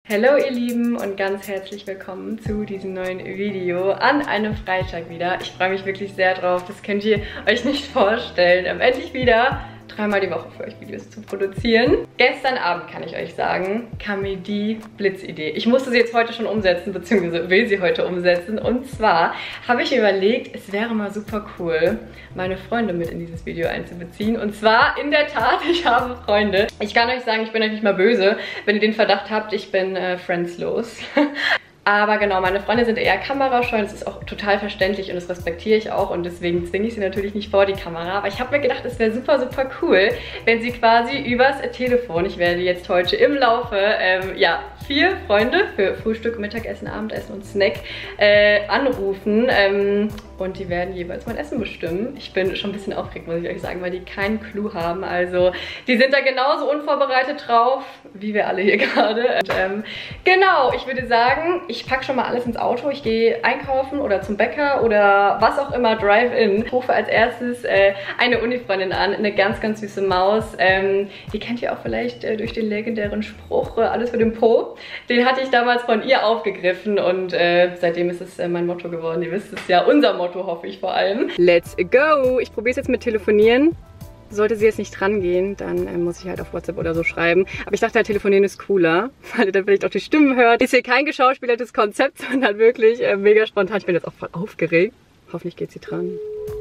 Hallo ihr Lieben und ganz herzlich willkommen zu diesem neuen Video an einem Freitag wieder. Ich freue mich wirklich sehr drauf, das könnt ihr euch nicht vorstellen. Endlich wieder dreimal die Woche für euch Videos zu produzieren. Gestern Abend, kann ich euch sagen, kam mir die Blitzidee. Ich musste sie jetzt heute schon umsetzen, beziehungsweise will sie heute umsetzen. Und zwar habe ich überlegt, es wäre mal super cool, meine Freunde mit in dieses Video einzubeziehen. Und zwar, in der Tat, ich habe Freunde. Ich kann euch sagen, ich bin euch nicht mal böse, wenn ihr den Verdacht habt, ich bin friendslos. Aber genau, meine Freunde sind eher kamerascheu, das ist auch total verständlich und das respektiere ich auch und deswegen zwinge ich sie natürlich nicht vor die Kamera. Aber ich habe mir gedacht, es wäre super, super cool, wenn sie quasi übers Telefon, ich werde jetzt heute im Laufe, 4 Freunde für Frühstück, Mittagessen, Abendessen und Snack anrufen und die werden jeweils mein Essen bestimmen. Ich bin schon ein bisschen aufgeregt, muss ich euch sagen, weil die keinen Clou haben. Also die sind da genauso unvorbereitet drauf, wie wir alle hier gerade. Genau, ich würde sagen, ich packe schon mal alles ins Auto. Ich gehe einkaufen oder zum Bäcker oder was auch immer, Drive-In. Ich rufe als erstes eine Unifreundin an, eine ganz, ganz süße Maus. Die kennt ihr auch vielleicht durch den legendären Spruch, alles für den Po. Den hatte ich damals von ihr aufgegriffen und seitdem ist es mein Motto geworden. Ihr wisst es ja, unser Motto, hoffe ich vor allem. Let's go! Ich probiere es jetzt mit Telefonieren. Sollte sie jetzt nicht dran gehen, dann muss ich halt auf WhatsApp oder so schreiben. Aber ich dachte halt, Telefonieren ist cooler, weil ihr dann vielleicht auch die Stimmen hört. Ist hier kein geschauspielertes Konzept, sondern wirklich mega spontan. Ich bin jetzt auch voll aufgeregt. Hoffentlich geht sie dran.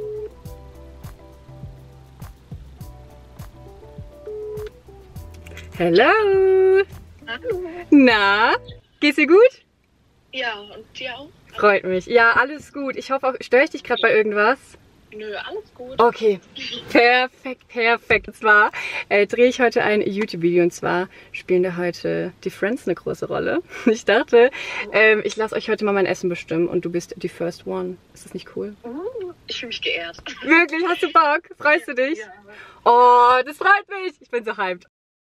Hallo! Hallo. Na, geht's dir gut? Ja, und dir auch? Freut mich. Ja, alles gut. Ich hoffe auch, störe ich dich gerade bei irgendwas? Nö, alles gut. Okay, perfekt, perfekt. Und zwar drehe ich heute ein YouTube-Video und zwar spielen da heute die Friends eine große Rolle. Ich dachte, ich lasse euch heute mal mein Essen bestimmen und du bist die First One. Ist das nicht cool? Ich fühle mich geehrt. Wirklich? Hast du Bock? Freust du dich? Ja. Oh, das freut mich. Ich bin so hyped.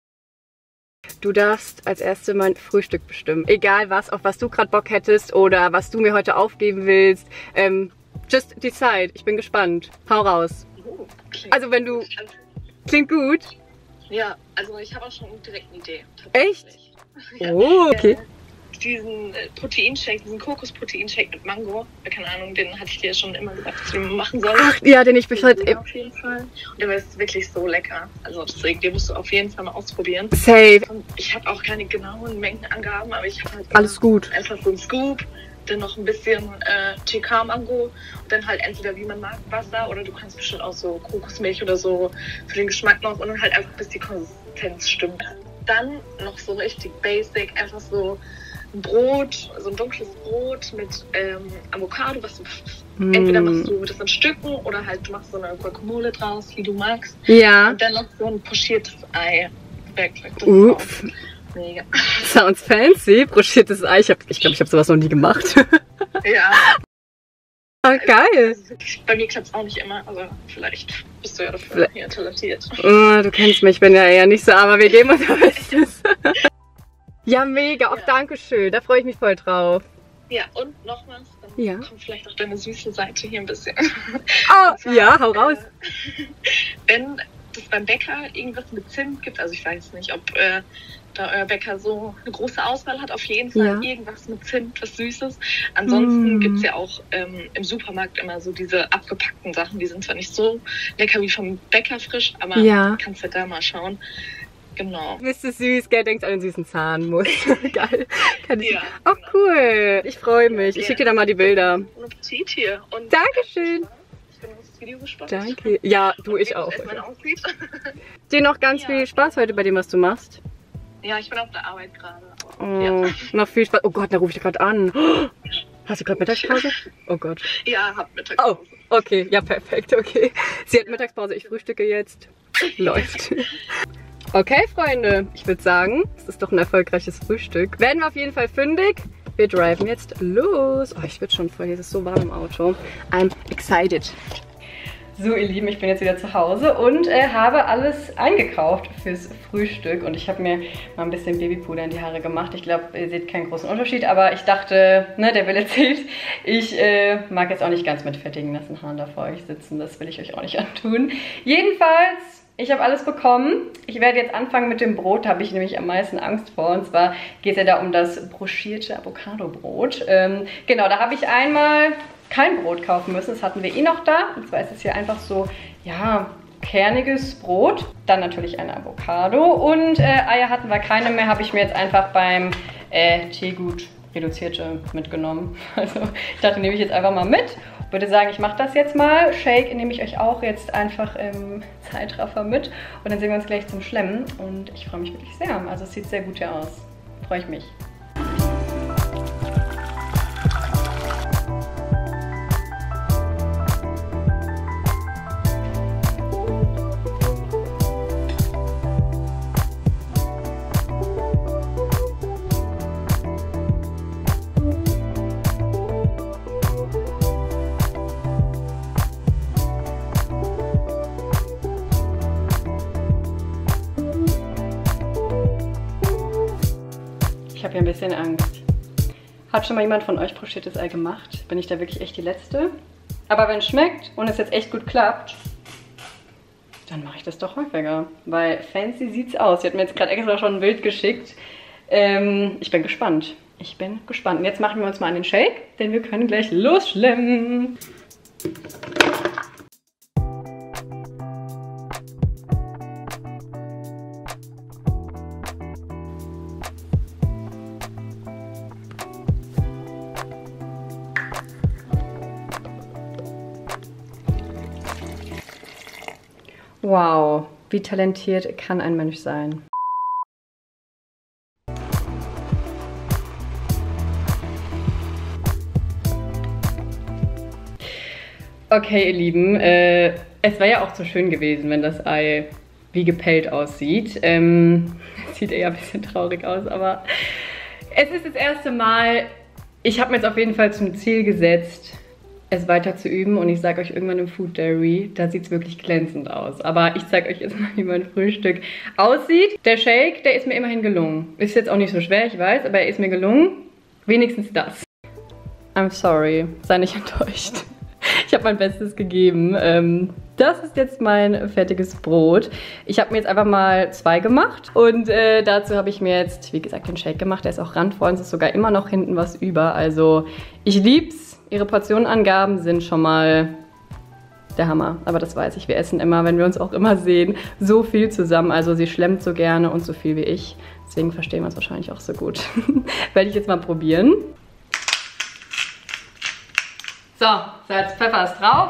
Du darfst als Erste mein Frühstück bestimmen. Egal was, auf was du gerade Bock hättest oder was du mir heute aufgeben willst. Just decide. Ich bin gespannt. Hau raus. Also wenn du... Klingt gut. Ja, also ich habe auch schon direkt eine Idee. Echt? Ja. Oh, okay. Diesen Proteinshake, diesen Kokos-Proteinshake mit Mango, keine Ahnung, den hatte ich dir schon immer gesagt, dass wir machen sollen. Ach, ja, den ich beschreibe. Auf jeden Fall. Und der ist wirklich so lecker. Also deswegen, den musst du auf jeden Fall mal ausprobieren. Safe. Und ich habe auch keine genauen Mengenangaben, aber ich habe halt Alles gut. einfach so einen Scoop, dann noch ein bisschen TK-Mango und dann halt entweder wie man mag Wasser oder du kannst bestimmt auch so Kokosmilch oder so für den Geschmack noch und dann halt einfach bis die Konsistenz stimmt. Dann noch so richtig basic, einfach so ein Brot, so ein dunkles Brot mit Avocado, was du entweder machst du das in Stücken oder halt du machst so eine Guacamole draus, wie du magst. Ja. Und dann noch so ein pochiertes Ei. Wirklich, das ist auch mega. Sounds fancy. Brochiertes Ei. Ich glaube, ich habe sowas noch nie gemacht. Ja. Oh, geil. Also, bei mir klappt es auch nicht immer, aber vielleicht bist du ja dafür hier talentiert. Oh, du kennst mich, ich bin ja eher nicht so, aber wir geben unser Bestes. Ja, mega. Auch Dankeschön. Da freue ich mich voll drauf. Ja, und noch was. Dann kommt vielleicht auch deine süße Seite hier ein bisschen. Oh, zwar, ja, hau raus. Wenn es beim Bäcker irgendwas mit Zimt gibt, also ich weiß nicht, ob da euer Bäcker so eine große Auswahl hat, auf jeden Fall irgendwas mit Zimt, was Süßes. Ansonsten gibt es ja auch im Supermarkt immer so diese abgepackten Sachen, die sind zwar nicht so lecker wie vom Bäcker frisch, aber kannst du da mal schauen. Genau. Bist du süß, gell? Denkst an den süßen Zahnmus. Geil. Kann ich... Ja, oh, cool. Ich freue mich. Ich schicke dir dann mal die Bilder. Guten Appetit hier. Und Dankeschön. Ich bin auf das Video gespannt. Danke. Ja, du, ich auch. Dir noch ganz viel Spaß heute bei dem, was du machst. Ja, ich bin auf der Arbeit gerade. Oh, noch viel Spaß. Oh Gott, da rufe ich gerade an. Hast du gerade Mittagspause? Oh Gott. Ja, hab Mittagspause. Oh, okay. Ja, perfekt. Okay. Sie hat Mittagspause, ich frühstücke jetzt. Läuft. Okay, Freunde. Ich würde sagen, es ist doch ein erfolgreiches Frühstück. Werden wir auf jeden Fall fündig. Wir driven jetzt los. Oh, ich werde schon voll. Hier ist es so warm im Auto. I'm excited. So ihr Lieben, ich bin jetzt wieder zu Hause und habe alles eingekauft fürs Frühstück und ich habe mir mal ein bisschen Babypuder in die Haare gemacht. Ich glaube, ihr seht keinen großen Unterschied, aber ich dachte, ne, der Wille zählt. Ich mag jetzt auch nicht ganz mit fettigen, nassen Haaren da vor euch sitzen, das will ich euch auch nicht antun. Jedenfalls, ich habe alles bekommen. Ich werde jetzt anfangen mit dem Brot, da habe ich nämlich am meisten Angst vor. Und zwar geht es ja da um das broschierte Avocado-Brot. Genau, da habe ich einmal kein Brot kaufen müssen, das hatten wir eh noch da. Und zwar ist es hier einfach so, ja, kerniges Brot. Dann natürlich eine Avocado und Eier hatten wir keine mehr, habe ich mir jetzt einfach beim Teegut reduzierte mitgenommen. Also ich dachte, nehme ich jetzt einfach mal mit. Ich würde sagen, ich mache das jetzt mal. Shake nehme ich euch auch jetzt einfach im Zeitraffer mit. Und dann sehen wir uns gleich zum Schlemmen. Und ich freue mich wirklich sehr. Also es sieht sehr gut hier aus. Freue ich mich. Ich habe ja ein bisschen Angst. Hat schon mal jemand von euch broschiertes Ei gemacht? Bin ich da wirklich echt die Letzte? Aber wenn es schmeckt und es jetzt echt gut klappt, dann mache ich das doch häufiger. Weil fancy sieht's aus. Sie hat mir jetzt gerade extra schon ein Bild geschickt. Ich bin gespannt. Ich bin gespannt. Und jetzt machen wir uns mal an den Shake, denn wir können gleich losschlemmen. Wow, wie talentiert kann ein Mensch sein? Okay, ihr Lieben, es wäre ja auch so schön gewesen, wenn das Ei wie gepellt aussieht. Sieht eher ein bisschen traurig aus, aber es ist das erste Mal. Ich habe mir jetzt auf jeden Fall zum Ziel gesetzt, es weiter zu üben, und ich sage euch irgendwann im Food Diary, da sieht es wirklich glänzend aus. Aber ich zeige euch jetzt mal, wie mein Frühstück aussieht. Der Shake, der ist mir immerhin gelungen. Ist jetzt auch nicht so schwer, ich weiß, aber er ist mir gelungen. Wenigstens das. I'm sorry, sei nicht enttäuscht. Ich habe mein Bestes gegeben. Das ist jetzt mein fertiges Brot. Ich habe mir jetzt einfach mal 2 gemacht und dazu habe ich mir jetzt, wie gesagt, den Shake gemacht. Der ist auch randvoll, es ist sogar immer noch hinten was über. Also ich lieb's. Ihre Portionenangaben sind schon mal der Hammer. Aber das weiß ich, wir essen immer, wenn wir uns auch immer sehen, so viel zusammen. Also sie schlemmt so gerne und so viel wie ich. Deswegen verstehen wir es wahrscheinlich auch so gut. Werde ich jetzt mal probieren. So, Salz, Pfeffer ist drauf.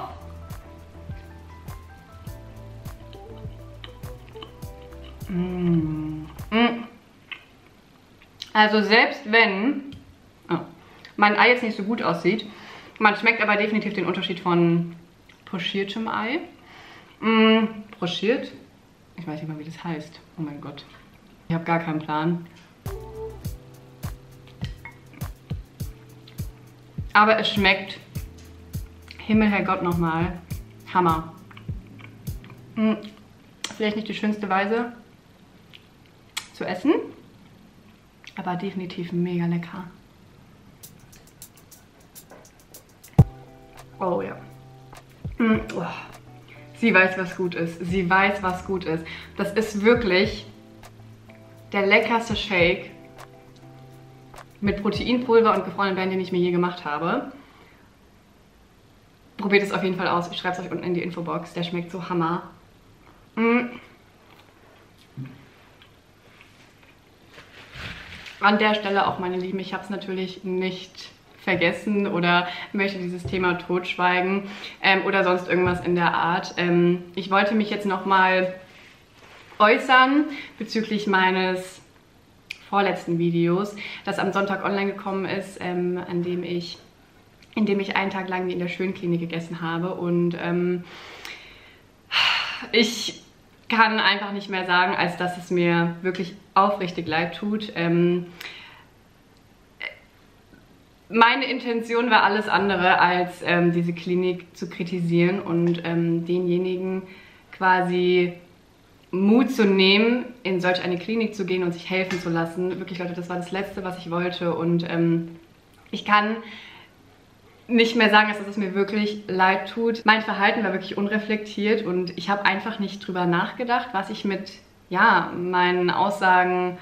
Also selbst wenn mein Ei jetzt nicht so gut aussieht, man schmeckt aber definitiv den Unterschied von pochiertem Ei. Pochiert? Ich weiß nicht mal, wie das heißt. Oh mein Gott. Ich habe gar keinen Plan. Aber es schmeckt, Himmel, Herrgott, nochmal, Hammer. Vielleicht nicht die schönste Weise zu essen, aber definitiv mega lecker. Oh ja. Oh. Sie weiß, was gut ist. Sie weiß, was gut ist. Das ist wirklich der leckerste Shake mit Proteinpulver und gefrorenen Beeren, den ich mir je gemacht habe. Probiert es auf jeden Fall aus. Ich schreibe es euch unten in die Infobox. Der schmeckt so Hammer. An der Stelle auch, meine Lieben, ich habe es natürlich nicht vergessen oder möchte dieses Thema totschweigen oder sonst irgendwas in der Art. Ich wollte mich jetzt nochmal äußern bezüglich meines vorletzten Videos, das am Sonntag online gekommen ist, in dem ich einen Tag lang wie in der Schönklinik gegessen habe, und ich kann einfach nicht mehr sagen, als dass es mir wirklich aufrichtig leid tut. Meine Intention war alles andere, als diese Klinik zu kritisieren und denjenigen quasi Mut zu nehmen, in solch eine Klinik zu gehen und sich helfen zu lassen. Wirklich, Leute, das war das Letzte, was ich wollte, und ich kann nicht mehr sagen, dass es mir wirklich leid tut. Mein Verhalten war wirklich unreflektiert und ich habe einfach nicht drüber nachgedacht, was ich mit meinen Aussagen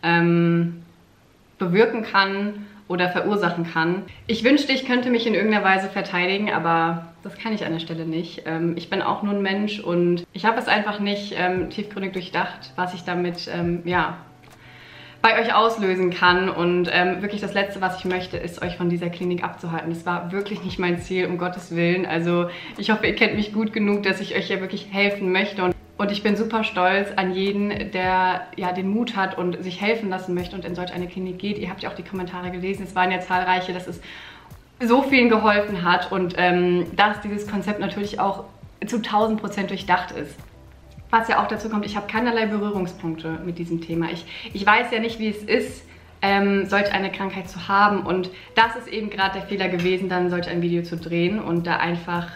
bewirken kann oder verursachen kann. Ich wünschte, ich könnte mich in irgendeiner Weise verteidigen, aber das kann ich an der Stelle nicht. Ich bin auch nur ein Mensch und ich habe es einfach nicht tiefgründig durchdacht, was ich damit bei euch auslösen kann. Und wirklich das Letzte, was ich möchte, ist, euch von dieser Klinik abzuhalten. Das war wirklich nicht mein Ziel, um Gottes Willen. Also ich hoffe, ihr kennt mich gut genug, dass ich euch ja wirklich helfen möchte. Und ich bin super stolz an jeden, der den Mut hat und sich helfen lassen möchte und in solch eine Klinik geht. Ihr habt ja auch die Kommentare gelesen, es waren ja zahlreiche, dass es so vielen geholfen hat und dass dieses Konzept natürlich auch zu 1000% durchdacht ist. Was ja auch dazu kommt, ich habe keinerlei Berührungspunkte mit diesem Thema. Ich weiß ja nicht, wie es ist, solch eine Krankheit zu haben und das ist eben gerade der Fehler gewesen, dann solch ein Video zu drehen und da einfach,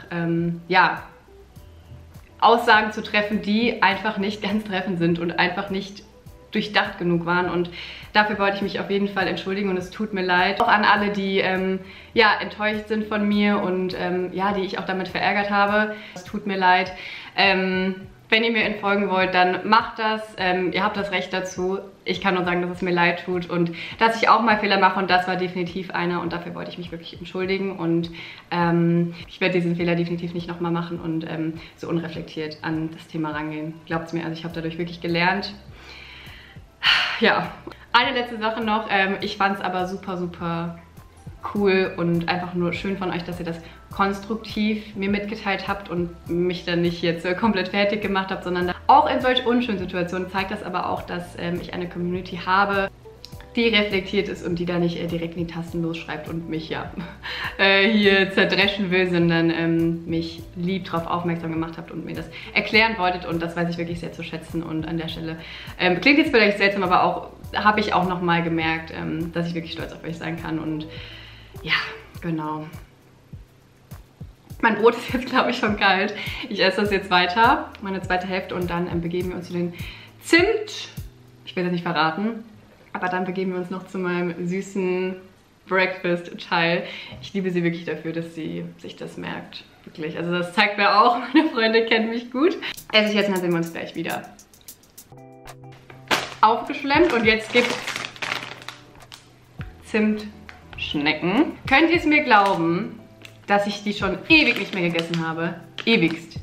Aussagen zu treffen, die einfach nicht ganz treffend sind und einfach nicht durchdacht genug waren und dafür wollte ich mich auf jeden Fall entschuldigen und es tut mir leid. Auch an alle, die enttäuscht sind von mir und die ich auch damit verärgert habe. Es tut mir leid. Wenn ihr mir entfolgen wollt, dann macht das. Ihr habt das Recht dazu. Ich kann nur sagen, dass es mir leid tut und dass ich auch mal Fehler mache und das war definitiv einer und dafür wollte ich mich wirklich entschuldigen und ich werde diesen Fehler definitiv nicht nochmal machen und so unreflektiert an das Thema rangehen. Glaubt's mir, also ich habe dadurch wirklich gelernt. Ja, eine letzte Sache noch. Ich fand es aber super, super cool und einfach nur schön von euch, dass ihr das konstruktiv mir mitgeteilt habt und mich dann nicht jetzt komplett fertig gemacht habt, sondern auch in solch unschönen Situationen zeigt das aber auch, dass ich eine Community habe, die reflektiert ist und die da nicht direkt in die Tasten losschreibt und mich hier zerdreschen will, sondern mich lieb darauf aufmerksam gemacht habt und mir das erklären wolltet und das weiß ich wirklich sehr zu schätzen und an der Stelle klingt jetzt vielleicht seltsam, aber auch habe ich auch nochmal gemerkt, dass ich wirklich stolz auf euch sein kann und ja, genau. Mein Brot ist jetzt, glaube ich, schon kalt. Ich esse das jetzt weiter, meine zweite Hälfte und dann begeben wir uns zu den Zimt. Ich will das nicht verraten, aber dann begeben wir uns noch zu meinem süßen Breakfast-Teil. Ich liebe sie wirklich dafür, dass sie sich das merkt. Wirklich, also das zeigt mir auch, meine Freunde kennen mich gut. Esse ich jetzt und dann sehen wir uns gleich wieder. Aufgeschlemmt und jetzt gibt's Zimtschnecken. Könnt ihr es mir glauben, dass ich die schon ewig nicht mehr gegessen habe? Ewigst.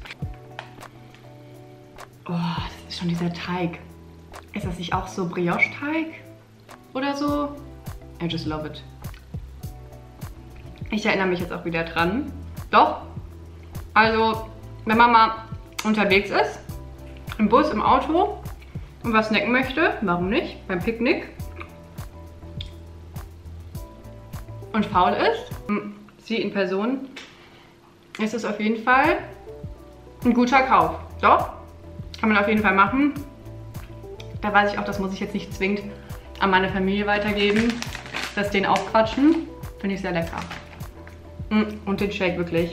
Oh, das ist schon dieser Teig. Ist das nicht auch so Brioche-Teig? Oder so? I just love it. Ich erinnere mich jetzt auch wieder dran. Doch. Also, wenn Mama unterwegs ist, im Bus, im Auto und was snacken möchte, warum nicht? Beim Picknick. Und faul ist, sie in Person, ist es auf jeden Fall ein guter Kauf. Doch, kann man auf jeden Fall machen. Da weiß ich auch, das muss ich jetzt nicht zwingend an meine Familie weitergeben. Das den aufquatschen, finde ich sehr lecker. Und den Shake wirklich.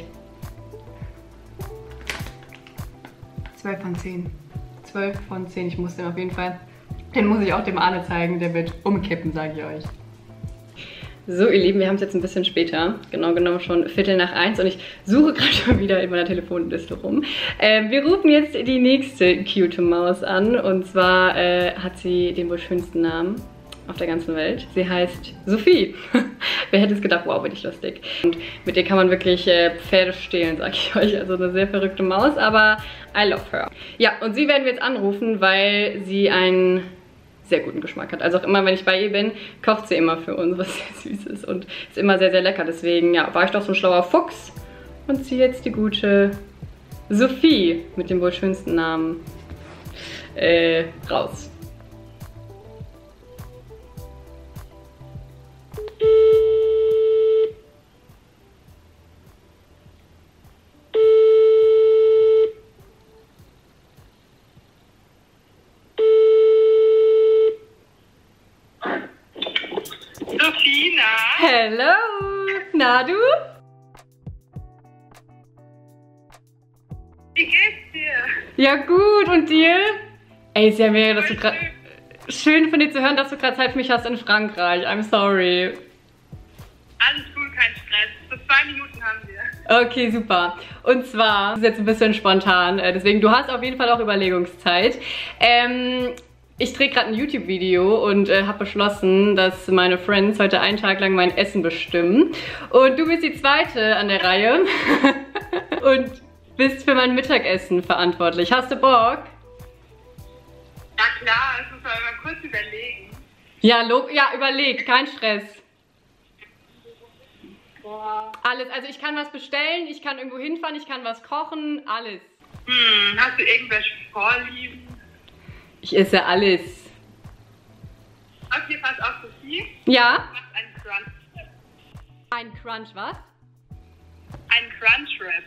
12 von 10. 12 von 10. Ich muss den auf jeden Fall, den muss ich auch dem Arne zeigen. Der wird umkippen, sage ich euch. So, ihr Lieben, wir haben es jetzt ein bisschen später, genau genommen schon 1:15 und ich suche gerade schon wieder in meiner Telefonliste rum. Wir rufen jetzt die nächste cute Maus an und zwar hat sie den wohl schönsten Namen auf der ganzen Welt. Sie heißt Sophie. Wer hätte es gedacht, wow, bin ich lustig. Und mit ihr kann man wirklich Pferde stehlen, sag ich euch. Also eine sehr verrückte Maus, aber I love her. Ja, und sie werden wir jetzt anrufen, weil sie einen sehr guten Geschmack hat. Also auch immer, wenn ich bei ihr bin, kocht sie immer für uns was sehr Süßes und ist immer sehr, sehr lecker. Deswegen, ja, war ich doch so ein schlauer Fuchs und ziehe jetzt die gute Sophie mit dem wohl schönsten Namen raus. Sophie, na? Hello! Na du? Wie geht's dir? Ja gut, und dir? Ey, ist ja mega, dass du gerade... Schön von dir zu hören, dass du gerade Zeit für mich hast in Frankreich. I'm sorry. Alles gut, kein Stress. So 2 Minuten haben wir. Okay, super. Und zwar, das ist jetzt ein bisschen spontan, deswegen, du hast auf jeden Fall auch Überlegungszeit. Ich drehe gerade ein YouTube-Video und habe beschlossen, dass meine Friends heute einen Tag lang mein Essen bestimmen. Und du bist die zweite an der Reihe und bist für mein Mittagessen verantwortlich. Hast du Bock? Ja klar, das muss man mal kurz überlegen. Ja, überleg, kein Stress. Boah. Alles, also ich kann was bestellen, ich kann irgendwo hinfahren, ich kann was kochen, alles. Hast du irgendwelche Vorlieben? Ich esse alles. Okay, pass auf, Sophie. Ja? Du machst einen Crunch-Wrap. Ein Crunch, was? Ein Crunch-Wrap.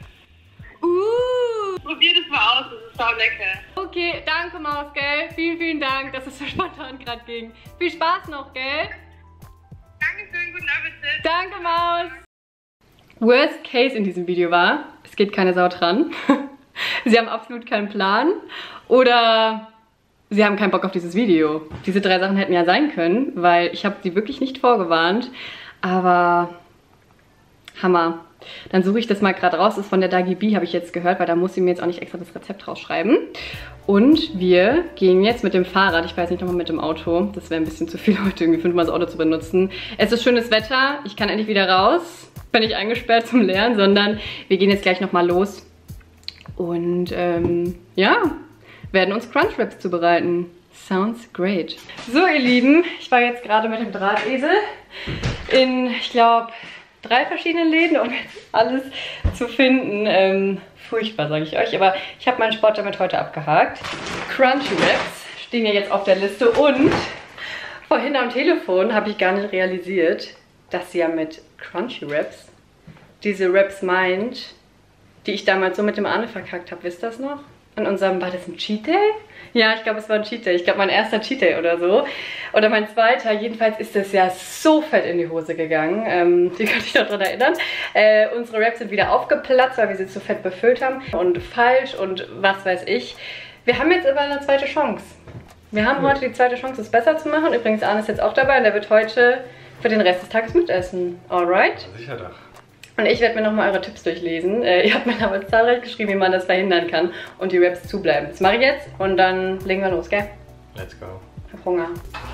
Probier das mal aus, das ist sau lecker. Okay, danke Maus, gell? Vielen, vielen Dank, dass es so spontan gerade ging. Viel Spaß noch, gell? Dankeschön, guten Appetit. Danke Maus. Worst Case in diesem Video war, es geht keine Sau dran. Sie haben absolut keinen Plan. Oder sie haben keinen Bock auf dieses Video. Diese 3 Sachen hätten ja sein können, weil ich habe sie wirklich nicht vorgewarnt. Aber Hammer. Dann suche ich das mal gerade raus. Das ist von der Dagi B, habe ich jetzt gehört, weil da muss sie mir jetzt auch nicht extra das Rezept rausschreiben. Und wir gehen jetzt mit dem Fahrrad. Ich weiß nicht, nochmal mit dem Auto. Das wäre ein bisschen zu viel heute, irgendwie 5-mal das Auto zu benutzen. Es ist schönes Wetter. Ich kann endlich wieder raus. Bin nicht eingesperrt zum Lernen, sondern wir gehen jetzt gleich nochmal los. Und ja, werden uns Crunchwraps zubereiten. Sounds great. So, ihr Lieben, ich war jetzt gerade mit dem Drahtesel in, ich glaube, 3 verschiedenen Läden, um jetzt alles zu finden. Furchtbar, sage ich euch. Aber ich habe meinen Sport damit heute abgehakt. Crunchwraps stehen ja jetzt auf der Liste. Und vorhin am Telefon habe ich gar nicht realisiert, dass sie ja mit Crunchwraps diese Wraps meint, die ich damals so mit dem Arne verkackt habe. Wisst ihr das noch? An unserem, war das ein Cheat Day? Ja, ich glaube, es war ein Cheat Day. Ich glaube, mein erster Cheat Day oder so. Oder mein zweiter. Jedenfalls ist das ja so fett in die Hose gegangen. Die kann ich noch daran erinnern. Unsere Wraps sind wieder aufgeplatzt, weil wir sie zu fett befüllt haben. Und falsch und was weiß ich. Wir haben jetzt aber eine zweite Chance. Wir haben heute die zweite Chance, es besser zu machen. Übrigens, Arne ist jetzt auch dabei und der wird heute für den Rest des Tages mitessen. Alright? Sicher doch. Und ich werde mir nochmal eure Tipps durchlesen. Ihr habt mir damals zahlreich geschrieben, wie man das verhindern kann und die Wraps zubleiben. Das mache ich jetzt und dann legen wir los, gell? Let's go. Ich hab Hunger.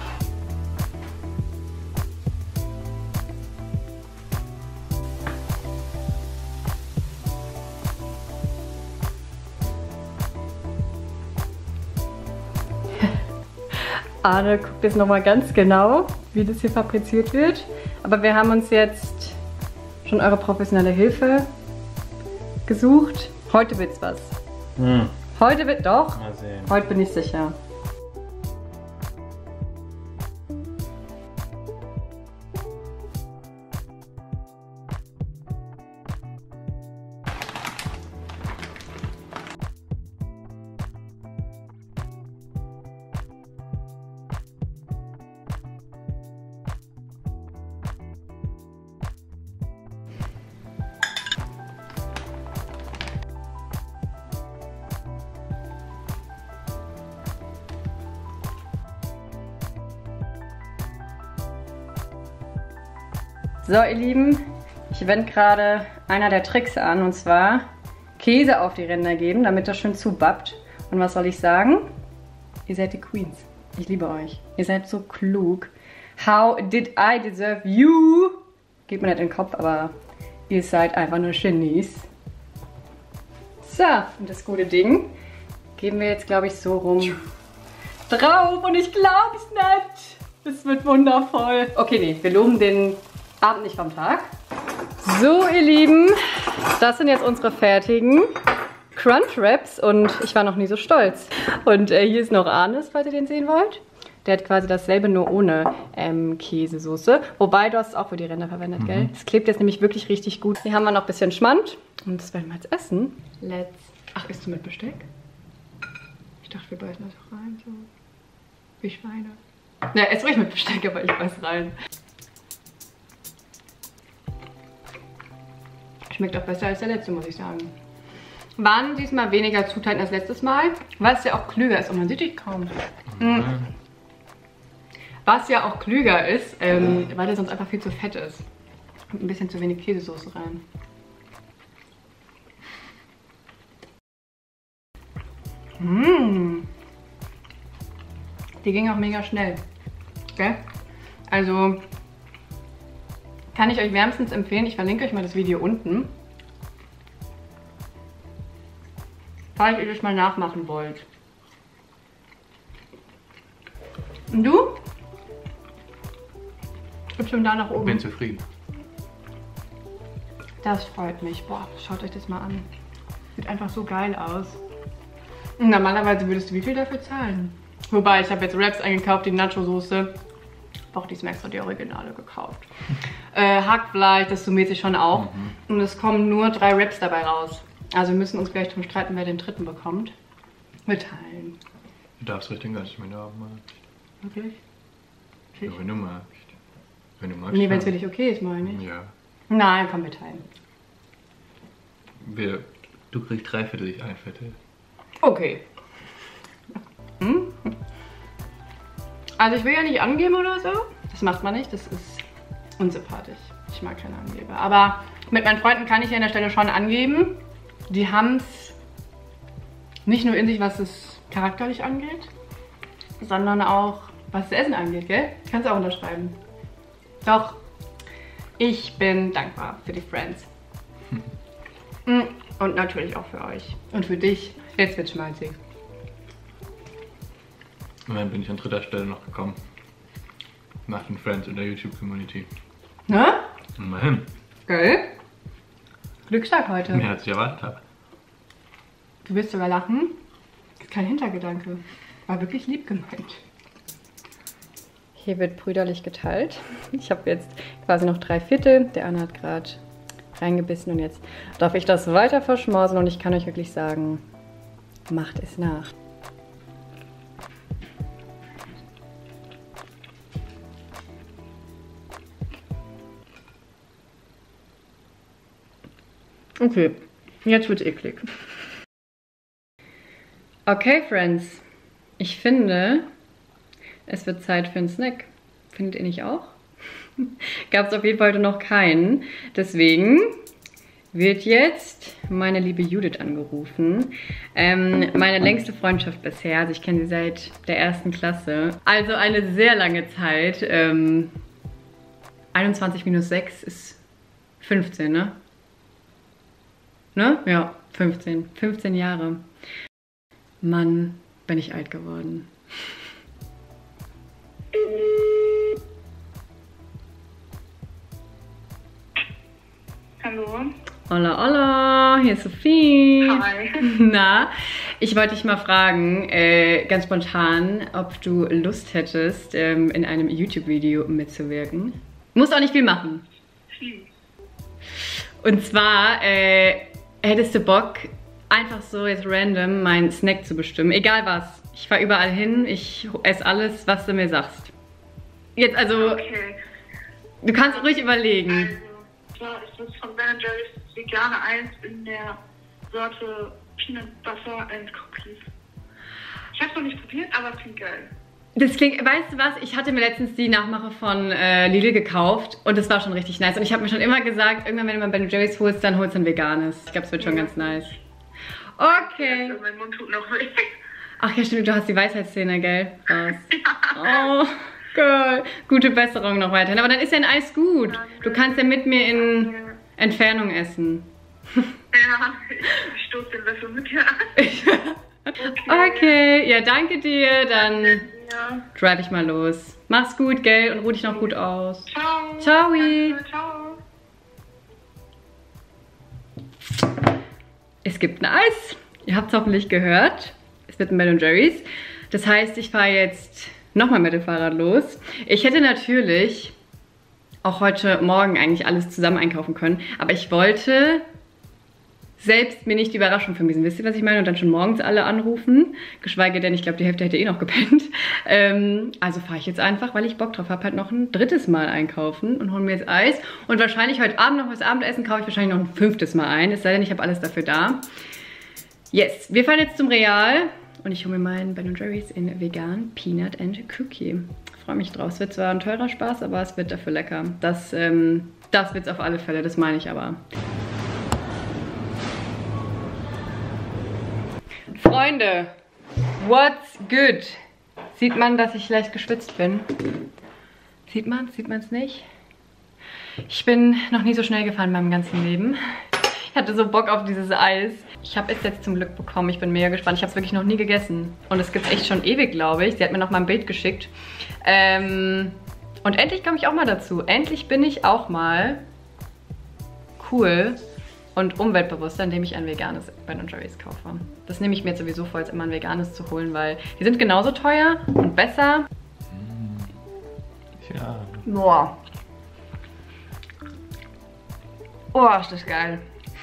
Arne guckt jetzt nochmal ganz genau, wie das hier fabriziert wird. Aber wir haben uns jetzt schon eure professionelle Hilfe gesucht. Heute wird's was. Heute wird doch. Mal sehen. Heute bin ich sicher. So, ihr Lieben, ich wende gerade einer der Tricks an, und zwar Käse auf die Ränder geben, damit das schön zubappt. Und was soll ich sagen? Ihr seid die Queens. Ich liebe euch. Ihr seid so klug. How did I deserve you? Geht mir nicht in den Kopf, aber ihr seid einfach nur Genies. So, und das gute Ding geben wir jetzt, glaube ich, so rum drauf. Und ich glaube es nicht. Es wird wundervoll. Okay, nee, wir loben den Abend nicht vom Tag. So, ihr Lieben, das sind jetzt unsere fertigen Crunchwraps und ich war noch nie so stolz. Und hier ist noch Arnes, falls ihr den sehen wollt. Der hat quasi dasselbe, nur ohne Käsesoße. Wobei, du hast es auch für die Ränder verwendet, gell? Das klebt jetzt nämlich wirklich richtig gut. Hier haben wir noch ein bisschen Schmand und das werden wir jetzt essen. Ach, isst du mit Besteck? Ich dachte, wir beißen das auch rein, so wie Schweine. Na, ess ruhig mit Besteck, aber ich beiß rein. Schmeckt auch besser als der letzte, muss ich sagen. Waren diesmal weniger Zutaten als letztes Mal, was ja auch klüger ist. Und man sieht dich kaum. Was ja auch klüger ist, weil der sonst einfach viel zu fett ist. Und ein bisschen zu wenig Käsesoße rein. Die ging auch mega schnell. Gell? Also kann ich euch wärmstens empfehlen. Ich verlinke euch mal das Video unten. Falls ihr das mal nachmachen wollt. Und du? Gibst du da nach oben? Bin zufrieden. Das freut mich. Boah, schaut euch das mal an. Sieht einfach so geil aus. Normalerweise würdest du wie viel dafür zahlen? Wobei, ich habe jetzt Wraps eingekauft, die Nacho-Soße. Auch diesmal extra die Originale gekauft. Hackfleisch, das summiert sich schon auch. Und es kommen nur 3 Wraps dabei raus. Also wir müssen uns gleich drum streiten, wer den dritten bekommt. Wir teilen. Du darfst ruhig den ganzen mit haben, magst. Wirklich? Ja, wenn du magst. Wenn du magst. Nee, wenn es für dich okay ist, meine ich. Ja. Nein, komm, wir teilen. Du kriegst 3/4, ich 1/4. Okay. Also ich will ja nicht angeben oder so. Das macht man nicht, das ist unsympathisch. Ich mag keine Angeber. Aber mit meinen Freunden kann ich ja an der Stelle schon angeben. Die haben es nicht nur in sich, was es charakterlich angeht, sondern auch, was das Essen angeht, gell? Kannst du auch unterschreiben. Doch, ich bin dankbar für die Friends. Und natürlich auch für euch. Und für dich. Jetzt wird schmalzig. Und dann bin ich an 3. Stelle noch gekommen. Nach den Friends in der YouTube-Community. Ne? Immerhin. Geil. Glückstag heute. Mehr als ich erwartet habe. Du wirst sogar lachen. Das ist kein Hintergedanke. War wirklich lieb gemeint. Hier wird brüderlich geteilt. Ich habe jetzt quasi noch 3/4. Der Anna hat gerade reingebissen und jetzt darf ich das weiter verschmausen und ich kann euch wirklich sagen, macht es nach. Okay, jetzt wird's eklig. Okay, Friends. Ich finde, es wird Zeit für einen Snack. Findet ihr nicht auch? Gab es auf jeden Fall heute noch keinen. Deswegen wird jetzt meine liebe Judith angerufen. Meine längste Freundschaft bisher. Also ich kenne sie seit der 1. Klasse. Also eine sehr lange Zeit. 21 minus 6 ist 15, ne? Ne? Ja, 15. 15 Jahre. Mann, bin ich alt geworden. Hallo. Hola, hola, hier ist Sophie. Hi. Na, ich wollte dich mal fragen, ganz spontan, ob du Lust hättest, in einem YouTube-Video mitzuwirken. Musst auch nicht viel machen. Und zwar hättest du Bock, einfach so jetzt random meinen Snack zu bestimmen. Egal was. Ich fahre überall hin, ich esse alles, was du mir sagst. Jetzt also, Okay. du kannst ruhig überlegen. Also, ja, ist das von Ben & Jerry's vegane Eis in der Sorte Peanut Butter and Cookies. Ich hab's noch nicht probiert, aber es klingt geil. Das klingt, weißt du was, ich hatte mir letztens die Nachmache von Lidl gekauft und das war schon richtig nice. Und ich habe mir schon immer gesagt, irgendwann wenn du mal Ben & Jerry's holst, dann holst du ein veganes. Ich glaube, es wird schon ganz nice. Okay. Also mein Mund tut noch weh. Ach ja, stimmt, du hast die Weisheitszähne, gell? Raus. Oh, Girl. Gute Besserung noch weiterhin. Aber dann ist ja ein Eis gut. Du kannst ja mit mir in Entfernung essen. Ja, ich stoße den Löffel mit dir an. Okay, ja, danke dir. Dann Ja. drive ich mal los. Mach's gut, gell? Und ruh dich noch gut aus. Ciao. Ciao. Danke, ciao. Es gibt ein Eis. Ihr habt es hoffentlich gehört. Es wird ein Ben & Jerry's. Das heißt, ich fahre jetzt nochmal mit dem Fahrrad los. Ich hätte natürlich auch heute Morgen eigentlich alles zusammen einkaufen können. Aber ich wollte selbst mir nicht die Überraschung vermiesen. Wisst ihr, was ich meine? Und dann schon morgens alle anrufen. Geschweige denn, ich glaube, die Hälfte hätte eh noch gepennt. Also fahre ich jetzt einfach, weil ich Bock drauf habe, halt noch ein 3. Mal einkaufen und hole mir jetzt Eis. Und wahrscheinlich heute Abend noch was Abendessen kaufe ich wahrscheinlich noch ein 5. Mal ein. Es sei denn, ich habe alles dafür da. Yes, wir fahren jetzt zum Real und ich hole mir meinen Ben & Jerry's in vegan Peanut and Cookie. freue mich drauf. Es wird zwar ein teurer Spaß, aber es wird dafür lecker. Das wird es auf alle Fälle, das meine ich aber. Freunde, what's good? Sieht man, dass ich leicht geschwitzt bin? Sieht man es nicht? Ich bin noch nie so schnell gefahren in meinem ganzen Leben. Ich hatte so Bock auf dieses Eis. Ich habe es jetzt zum Glück bekommen. Ich bin mega gespannt. Ich habe es wirklich noch nie gegessen. Und es gibt es echt schon ewig, glaube ich. Sie hat mir noch mal ein Bild geschickt. Und endlich komme ich auch mal dazu. Endlich bin ich auch mal cool und umweltbewusster, indem ich ein veganes Ben & Jerry's kaufe. Das nehme ich mir jetzt sowieso vor, jetzt immer ein veganes zu holen, weil die sind genauso teuer und besser. Ja. Boah. Oh, ist das geil.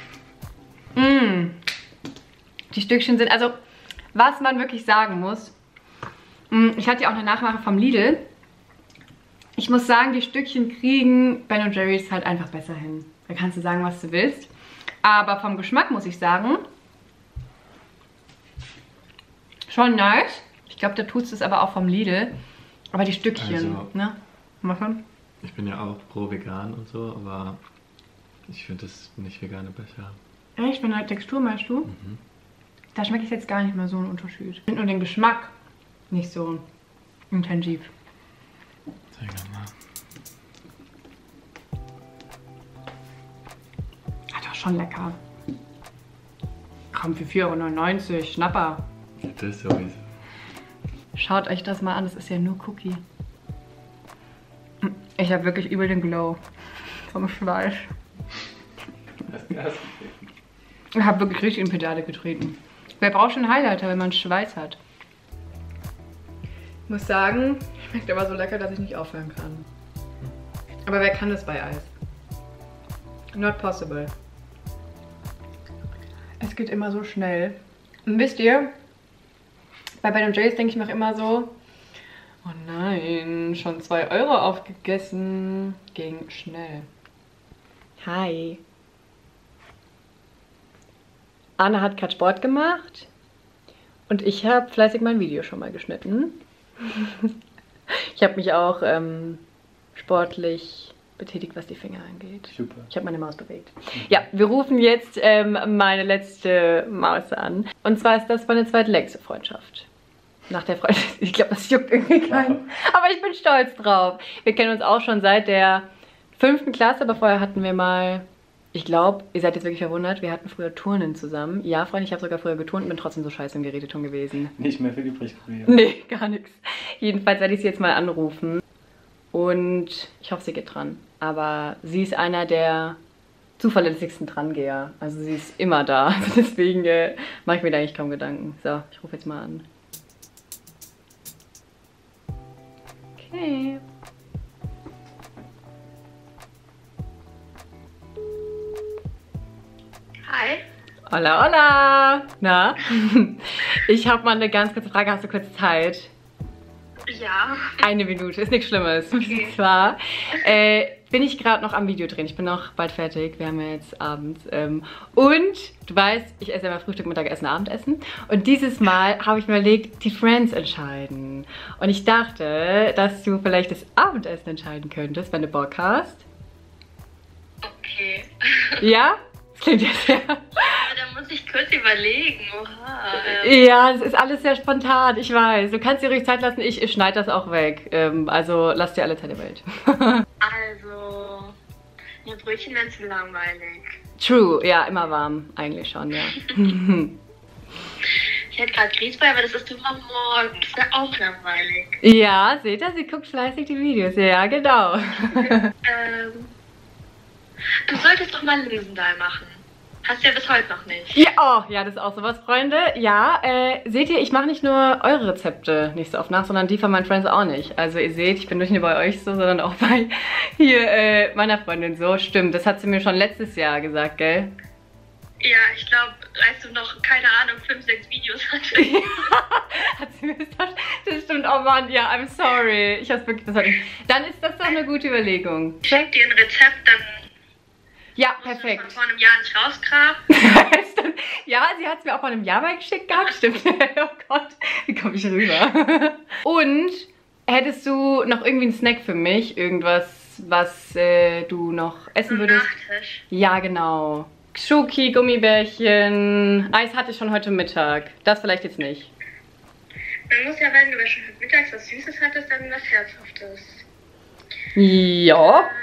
Die Stückchen sind, also was man wirklich sagen muss, ich hatte ja auch eine Nachmache vom Lidl. Ich muss sagen, die Stückchen kriegen Ben & Jerry's halt einfach besser hin. Da kannst du sagen, was du willst. Aber vom Geschmack muss ich sagen, schon nice. Ich glaube, da tut es aber auch vom Lidl. Aber die Stückchen, also, ne? Machen? Ich bin ja auch pro vegan und so, aber ich finde das nicht vegane besser. Echt? Von der Textur meinst du? Mhm. Da schmecke ich jetzt gar nicht mehr so einen Unterschied. Ich finde nur den Geschmack nicht so intensiv. Zeig mal. Hat doch schon lecker. Komm, für 4,99 €. Schnapper. Das sowieso. Schaut euch das mal an, das ist ja nur Cookie. Ich habe wirklich übel den Glow vom Fleisch. Ich habe wirklich richtig in Pedale getreten. Wer braucht schon Highlighter, wenn man Schweiß hat? Ich muss sagen, schmeckt aber so lecker, dass ich nicht aufhören kann. Aber wer kann das bei Eis? Not possible. Es geht immer so schnell. Und wisst ihr, bei Ben & Jerry's denke ich mir auch immer so, oh nein, schon 2 € aufgegessen. Ging schnell. Hi. Anna hat gerade Sport gemacht und ich habe fleißig mein Video schon mal geschnitten. Ich habe mich auch sportlich betätigt, was die Finger angeht. Super. Ich habe meine Maus bewegt. Ja, wir rufen jetzt meine letzte Maus an. Und zwar ist das meine zweitlängste Freundschaft. Nach der Freundschaft. Ich glaube, das juckt irgendwie keinen. Aber ich bin stolz drauf. Wir kennen uns auch schon seit der 5. Klasse, aber vorher hatten wir mal... Ich glaube, ihr seid jetzt wirklich verwundert, wir hatten früher Turnen zusammen. Ja, Freunde, ich habe sogar früher geturnt und bin trotzdem so scheiße im Geräteton gewesen. Nicht mehr viel übrig geblieben. Nee, gar nichts. Jedenfalls werde ich sie jetzt mal anrufen. Und ich hoffe, sie geht dran. Aber sie ist einer der zuverlässigsten Drangeher. Also sie ist immer da. Deswegen mache ich mir da eigentlich kaum Gedanken. So, ich rufe jetzt mal an. Okay. Hi. Hola, hola! Na? Ich habe mal eine ganz kurze Frage. Hast du kurz Zeit? Ja. 1 Minute, ist nichts Schlimmes. Okay. Und zwar bin ich gerade noch am Video drehen. Ich bin noch bald fertig. Wir haben ja jetzt abends. Und du weißt, ich esse ja immer Frühstück, Mittagessen, Abendessen. Und dieses Mal habe ich mir überlegt, die Friends entscheiden. Und ich dachte, dass du vielleicht das Abendessen entscheiden könntest, wenn du Bock hast. Okay. Ja? Das klingt jetzt sehr... Da muss ich kurz überlegen. Oha. Ja, das ist alles sehr spontan, ich weiß. Du kannst dir ruhig Zeit lassen, ich schneide das auch weg. Also lass dir alle Zeit der Welt. Also, ja, Brötchen wären zu langweilig. True, ja, immer warm, eigentlich schon, ja. Ich hätte gerade Grießbrei, aber das ist immer morgen. Das wäre auch langweilig. Ja, seht ihr, sie guckt fleißig die Videos. Ja, genau. Du solltest doch mal Löwendal machen. Hast du ja bis heute noch nicht. Ja, oh, ja, das ist auch sowas, Freunde. Ja, seht ihr, ich mache nicht nur eure Rezepte nicht so oft nach, sondern die von meinen Friends auch nicht. Also ihr seht, ich bin nicht nur bei euch so, sondern auch bei hier meiner Freundin so. Stimmt, das hat sie mir schon letztes Jahr gesagt, gell? Ja, ich glaube, als du noch, keine Ahnung, 5, 6 Videos hattest. Hat sie mir gesagt, das stimmt, oh Mann, ja, I'm sorry. Ich hab's wirklich, dann ist das doch eine gute Überlegung. Ich schick dir ein Rezept, dann ja, musst du perfekt. von vor einem Jahr nicht rausgraben. Stimmt. Ja, sie hat es mir auch vor einem Jahr mal geschickt gehabt, stimmt. Oh Gott, wie komme ich rüber? Und Hättest du noch irgendwie einen Snack für mich? Irgendwas, was du noch essen würdest? Nachtisch. Ja, genau. Schoki, Gummibärchen. Eis hatte ich schon heute Mittag. Das vielleicht jetzt nicht. Man muss ja, wenn du schon mittags was Süßes hattest, dann was Herzhaftes. Ja.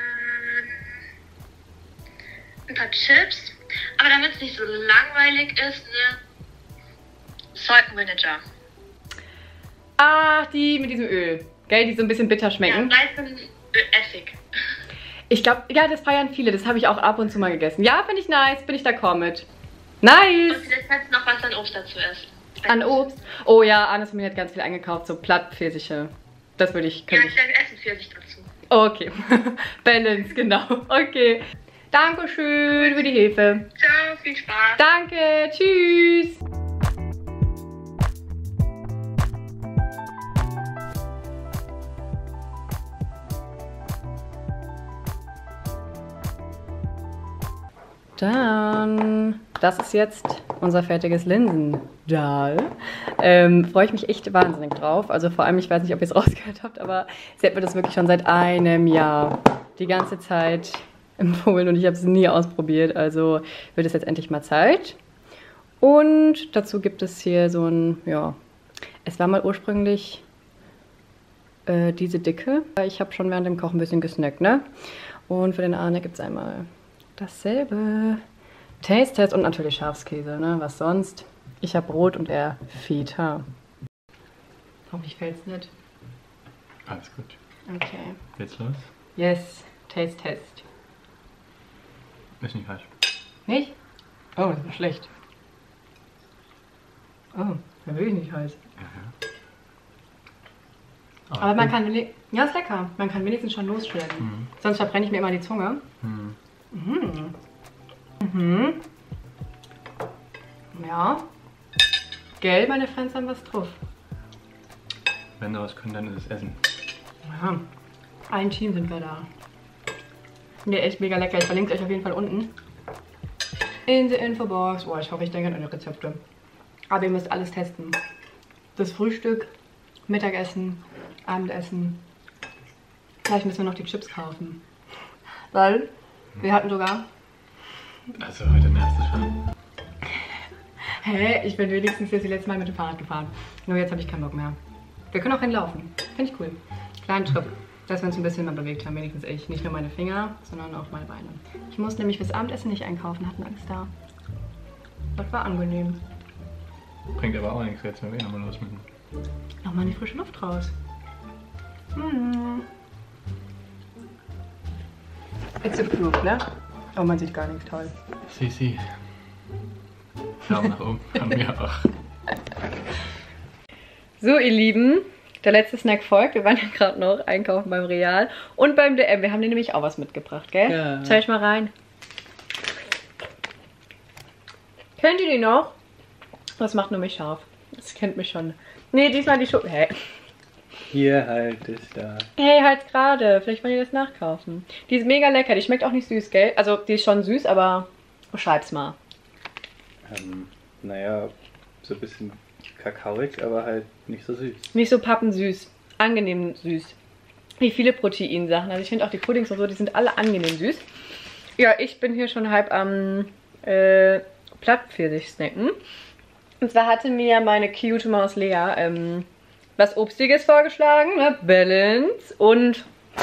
Ein paar Chips. Aber damit es nicht so langweilig ist, ne? Salt Vinegar. Ach, die mit diesem Öl. Gell, die so ein bisschen bitter schmecken. Ja, weißen Essig. Ich glaube, ja, das feiern viele. Das habe ich auch ab und zu mal gegessen. Ja, finde ich nice. Bin ich d'accord mit. Nice. Und vielleicht kannst du noch was an Obst dazu essen. An Obst? Oh ja, Anis von mir hat ganz viel eingekauft. So Plattpfirsiche. Das würde ich... Ja, ich werde Essen Pfirsich dazu. Okay. Balance, genau. Okay. Dankeschön für die Hilfe. Ciao, viel Spaß. Danke. Tschüss. Dann, das ist jetzt unser fertiges Linsendahl. Freue ich mich echt wahnsinnig drauf. Also vor allem, ich weiß nicht, ob ihr es rausgehört habt, aber sie hat mir das wirklich schon seit einem Jahr die ganze Zeit empfohlen und ich habe es nie ausprobiert. Also wird es jetzt endlich mal Zeit. Und dazu gibt es hier so ein, ja, es war mal ursprünglich diese Dicke. Ich habe schon während dem Kochen ein bisschen gesnackt, ne? Und für den Arne gibt es einmal dasselbe. Taste-Test und natürlich Schafskäse, ne? Was sonst? Ich habe Brot und er Feta. Hoffentlich fällt's nicht. Alles gut. Okay. Geht's los? Yes. Taste-Test. Ist nicht falsch. Nicht? Oh, das war schlecht. Oh, da will ich nicht heiß. Ja. Aber man kann... Ja, ist lecker. Man kann wenigstens schon losstellen. Mhm. Sonst verbrenne ich mir immer die Zunge. Mhm. Mhm. Mhm. Ja. Gell, meine Friends haben was drauf. Wenn wir was können, dann ist es Essen. Ja. Ein Team sind wir da. Nee, echt mega lecker. Ich verlinke es euch auf jeden Fall unten. In der Infobox. Oh, ich hoffe, ich denke an eure Rezepte. Aber ihr müsst alles testen. Das Frühstück, Mittagessen, Abendessen. Vielleicht müssen wir noch die Chips kaufen. Weil wir hatten sogar... Also heute merkst du schon. Hä? Ich bin wenigstens jetzt die letzte Mal mit dem Fahrrad gefahren. Nur jetzt habe ich keinen Bock mehr. Wir können auch hinlaufen. Finde ich cool. Kleinen Trip. Dass wir uns ein bisschen mal bewegt haben. Wenigstens ich. Nicht nur meine Finger, sondern auch meine Beine. Ich muss nämlich fürs Abendessen nicht einkaufen. Hatten alles da. Das war angenehm. Bringt aber auch nichts jetzt, wenn wir nochmal los müssen. Nochmal in die frische Luft raus. Hm. It's approved, ne? Oh, man sieht gar nichts. Toll. Sisi. Daumen nach oben. Von mir auch. So, ihr Lieben. Der letzte Snack folgt. Wir waren ja gerade noch einkaufen beim Real und beim DM. Wir haben dir nämlich auch was mitgebracht, gell? Ja. Schau ich mal rein. Kennt ihr die noch? Das macht nur mich scharf. Das kennt mich schon. Nee, diesmal die Schokolade. Hä? Hier halt ist da. Hey, halt gerade. Vielleicht wollt ihr das nachkaufen. Die ist mega lecker. Die schmeckt auch nicht süß, gell? Also, die ist schon süß, aber beschreib's mal. Naja, so ein bisschen kakaoig, aber halt nicht so süß. Nicht so pappensüß. Angenehm süß. Wie viele Proteinsachen. Also ich finde auch die Puddings und so, die sind alle angenehm süß. Ja, ich bin hier schon halb am Plattpfirsich-Snacken. Und zwar hatte mir meine cute Maus Lea was Obstiges vorgeschlagen. Ne? Balance und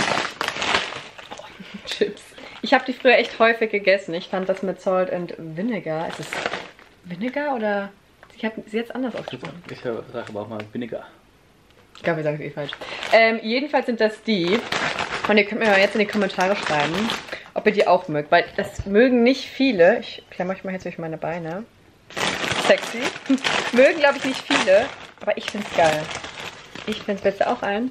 Chips. Ich habe die früher echt häufig gegessen. Ich fand das mit Salt and Vinegar. Ist es Vinegar oder... Sie hat sie jetzt anders ausgesprochen. Ich sage aber auch mal Vinegar. Ich glaube, wir sagen es eh falsch. Jedenfalls sind das die. Und ihr könnt mir mal jetzt in die Kommentare schreiben, ob ihr die auch mögt. Weil das mögen nicht viele. Ich klemmer euch mal jetzt durch meine Beine. Sexy. Mögen, glaube ich, nicht viele. Aber ich finde es geil. Ich finde es besser auch ein.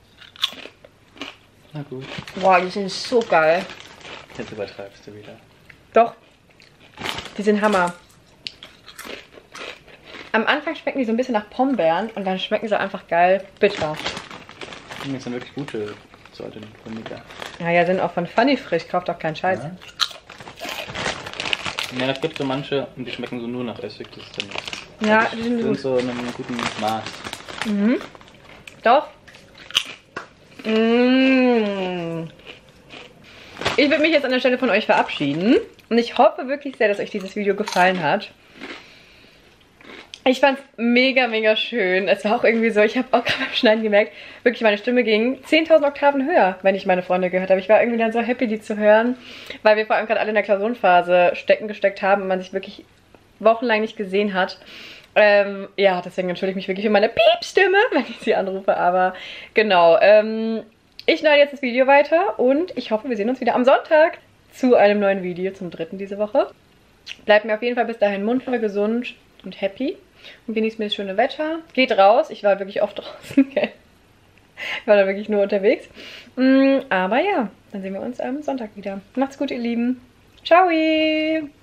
Na gut. Boah, die sind so geil. Jetzt übertreibst du wieder. Doch. Die sind Hammer. Am Anfang schmecken die so ein bisschen nach Pombeeren und dann schmecken sie einfach geil bitter. Das sind wirklich gute Sorte Vinegar. Naja, sind auch von Funny Frisch. Kauft auch keinen Scheiß. Ja, es gibt so manche und die schmecken so nur nach Essig. Das ist dann nicht. Ja, Also die sind gut. so in einem guten Maß. Mhm. Doch. Ich würde mich jetzt an der Stelle von euch verabschieden. Und ich hoffe wirklich sehr, dass euch dieses Video gefallen hat. Ich fand es mega, mega schön. Es war auch irgendwie so, ich habe auch gerade beim Schneiden gemerkt, wirklich meine Stimme ging 10.000 Oktaven höher, wenn ich meine Freunde gehört habe. Ich war irgendwie dann so happy, die zu hören, weil wir vor allem gerade alle in der Klausurenphase gesteckt haben und man sich wirklich wochenlang nicht gesehen hat. Ja, deswegen entschuldige ich mich wirklich für meine Piepstimme, wenn ich sie anrufe. Aber genau, ich schneide jetzt das Video weiter und ich hoffe, wir sehen uns wieder am Sonntag zu einem neuen Video, zum 3. diese Woche. Bleibt mir auf jeden Fall bis dahin munter, gesund und happy. Und genießt mir das schöne Wetter. Geht raus. Ich war wirklich oft draußen. Ich war da wirklich nur unterwegs. Aber ja, dann sehen wir uns am Sonntag wieder. Macht's gut, ihr Lieben. Ciao!